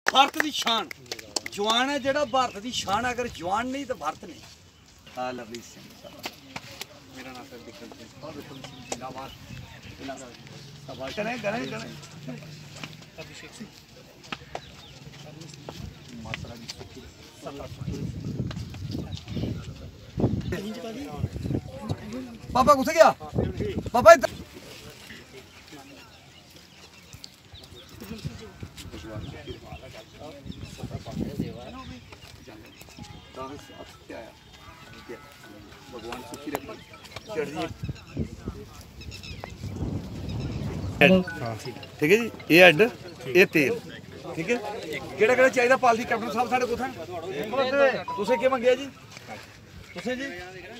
भारत की शान जवान है जोड़ा भारत की शान। अगर जवान नहीं तो भारत नहीं। हाँ लवली सिंह मेरा नाम है विक्रम सिंह और विक्रम सिंह जिंदाबाद। करें करें करें अभिषेक सिंह मात्रा की सुखी पापा कुछ गया पापा भगवान सुखी रखे ठीक है जी। ये हेड ये तेल ठीक है। केड़ा केड़ा चाहिए पालसी कैप्टन साहब साढ़े कुछ तुसें क्या मंगया जी तुसें जी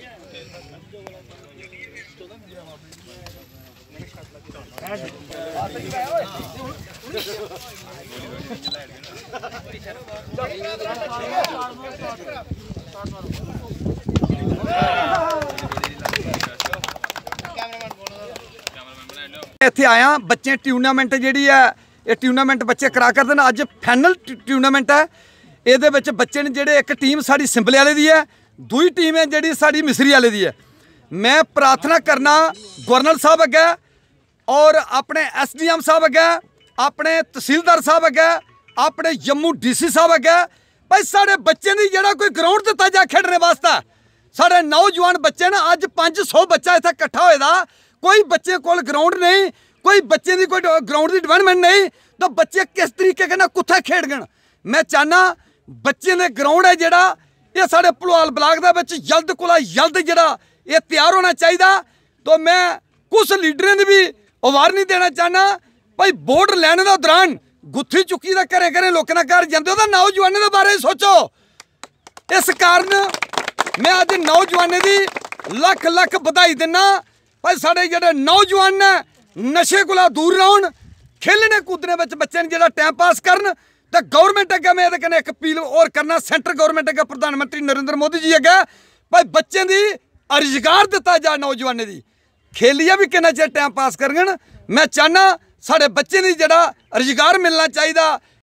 इत्थे आया बच्चे टूर्नामेंट जिहड़ी है ये टूर्नामेंट बच्चे करा करदे न। अज फाइनल टूर्नामेंट है। ये बच्चे ने जिहड़े एक टीम साड़ी सिंबले वाले दी है दूई टीम है जिहड़ी साड़ी मिसरी वाले दी है। मैं प्रार्थना करना गवर्नर साहब अगे और अपने SDM साहब अगे अपने तहसीलदार साहब अगे अपने जम्मू DC साहब अगे भाई साढ़े बच्चे की जिहड़ा कोई ग्राउंड दिता जा खेडने वास्ते। साढ़े नौजवान बच्चे ना अज 500 बच्चा इत्थे इकट्ठा होएदा। कोई बच्चे कोल ग्राउंड नहीं कोई बच्चे की कोई ग्राउंड की डिवेलपमेंट नहीं तो बच्चे किस तरीके के कुत्थे खेडगन। मैं चाहना बच्चे ने ग्राउंड है जिहड़ा ये साढ़े भलवाल ब्लाक दे विच जल्द कोला जल्द जिहड़ा ये तैयार होना चाहिए। तो मैं कुछ लीडरों ने भी वार्निंग देना चाहना भाई वोट लैने के दौरान गुत्थी चुकी का घरें घरें लोगों के घर जाते हो नौजवानों के बारे सोचो। इस कारण मैं अज नौजवानों की लख लख बधाई देना भाई साढ़े जो नौजवान ने नशे को दूर रहन खेलने कूदने बच्चे ने जो टाइम पास करन। तो गौरमेंट अगे मैं ये एक अपील और करना सेंटर गौरमेंट अगे प्रधानमंत्री नरेंद्र मोदी जी अगे भाई बच्चे की रोजगार दिता जा नौजवानों की खेलिए भी कितना चेर टाइम पास करन। मैं चाहना साढ़े बच्चे की जरा रोजगार मिलना चाहिए।